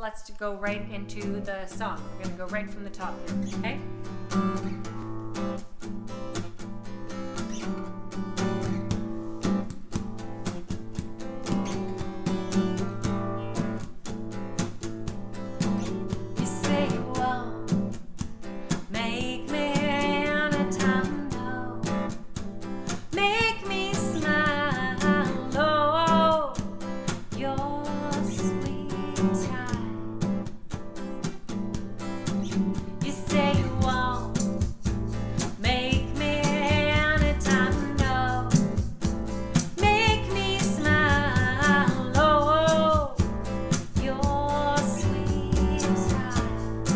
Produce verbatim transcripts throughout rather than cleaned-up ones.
let's go right into the song. We're gonna go right from the top here, okay? You say you won't make me anytime, no. Make me smile, oh, your sweet time. You say you won't make me anytime, no. Make me smile, oh, your sweet time.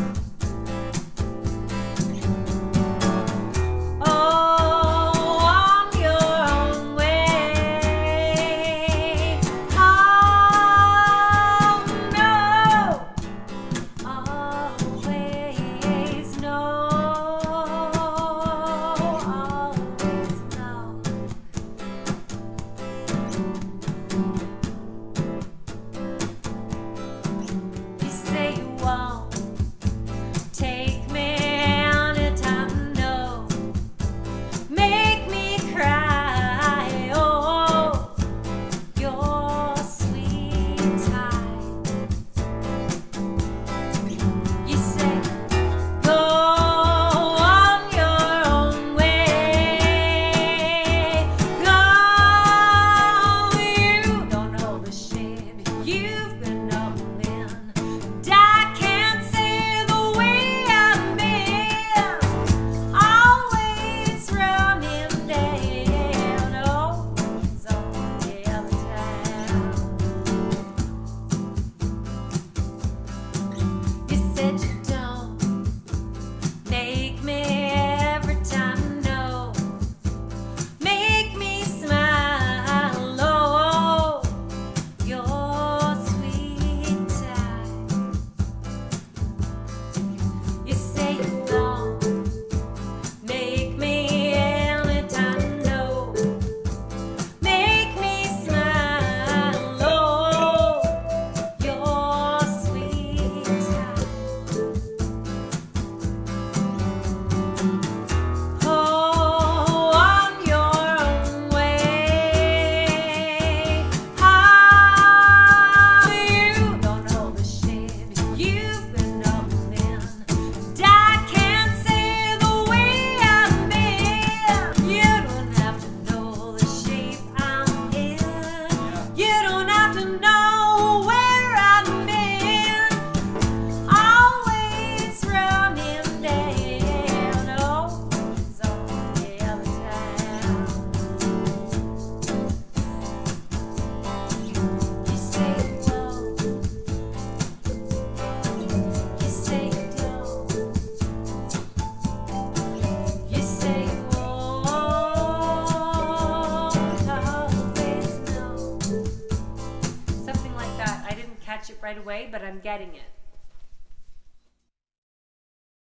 Oh, on your own way. Oh, no. Always no. Always no. You say you won't take me anytime, no. Make me cry, oh, your sweet time. You say, go on your own way. Go, you don't know the shit you've been holding. And I can't say the way I've been. Always running down, always on the other town. You said you don't make me every time, no. Make me smile, oh, your sweet time. You say you won't make me anytime, no. Make me smile, oh, your sweet time. Oh, on your own way. Oh, you don't know the shit you've been holding. And I can't say the way I've been. You don't have to know the shape I'm in. You don't have to know where I've been. Always running down, always on the other town. You say you won't. You say you don't. You say you won't always know. Something like that. I didn't catch it right away, but I'm getting it.